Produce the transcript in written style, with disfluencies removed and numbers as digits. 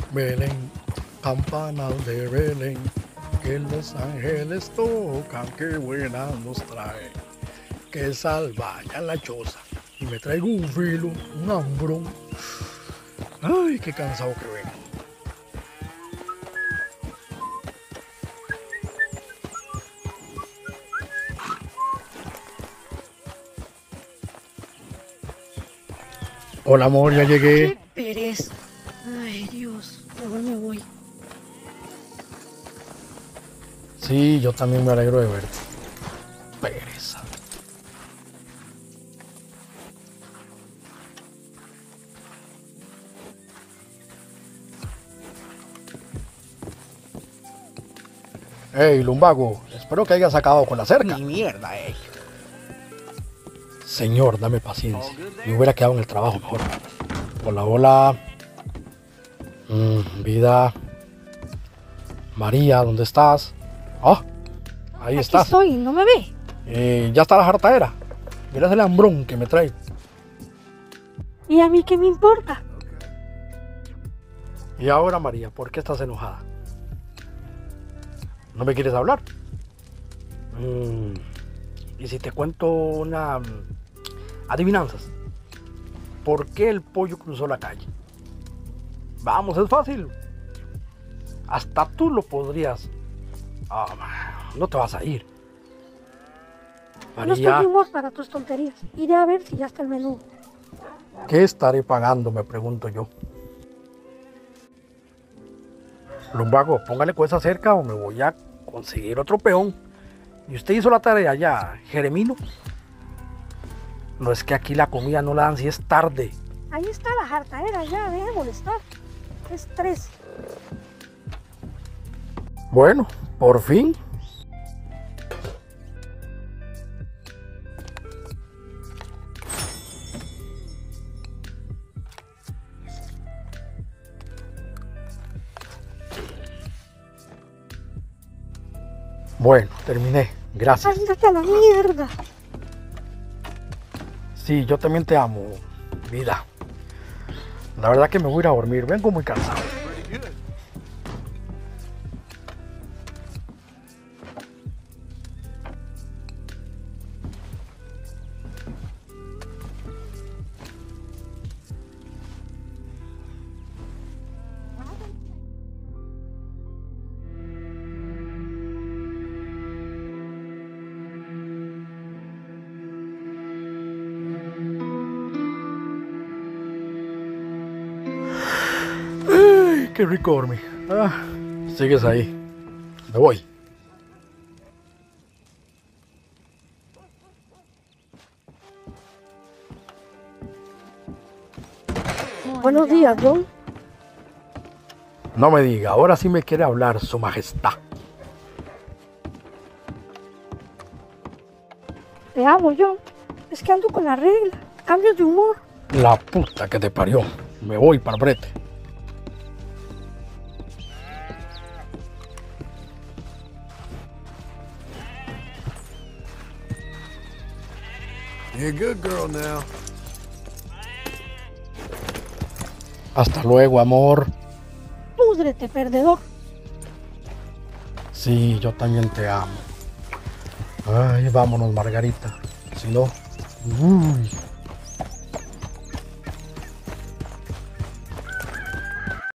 Belén, campanas de Belén, que los ángeles tocan, qué buena nos trae. Que salva ya la choza y me traigo un filo, un hambrón. Ay, qué cansado que vengo. Hola amor, ya llegué. ¡Qué pereza! Ay, Dios, mejor me voy. Sí, yo también me alegro de verte. Pereza. Hey, lumbago, espero que hayas acabado con la cerca. Ni mierda, Señor, dame paciencia. Me hubiera quedado en el trabajo mejor. Hola, hola. Vida. María, ¿dónde estás? Ah, ahí Aquí estás. estoy, ¿no me ve? Ya está la jartadera. Mira el hambrón que me trae. ¿Y a mí qué me importa? Y ahora, María, ¿por qué estás enojada? ¿No me quieres hablar? ¿Y si te cuento una adivinanzas? ¿Por qué el pollo cruzó la calle? Vamos, es fácil. Hasta tú lo podrías. No te vas a ir. No estoy de humor para tus tonterías. Iré a ver si ya está el menú. ¿Qué estaré pagando? Me pregunto yo. Lumbago, póngale cuesta cerca o me voy a conseguir otro peón. ¿Y usted hizo la tarea ya, Jeremino? No, es que aquí la comida no la dan si es tarde. Ahí está la jartadera, ya, deje de molestar. Qué estrés. Bueno, por fin. Bueno, terminé. Gracias. Ándate a la mierda. Sí, yo también te amo, vida. La verdad que me voy a ir a dormir. Vengo muy cansado. Ay, qué rico dormir. Sigues ahí. Me voy. Buenos días, John. No me diga, ahora sí me quiere hablar su majestad. Te amo, John. Es que ando con la regla. Cambios de humor. La puta que te parió. Me voy para brete. You're a good girl now. Hasta luego, amor. Púdrete, perdedor. Sí, yo también te amo. Ay, vámonos, Margarita. Si no... Uy.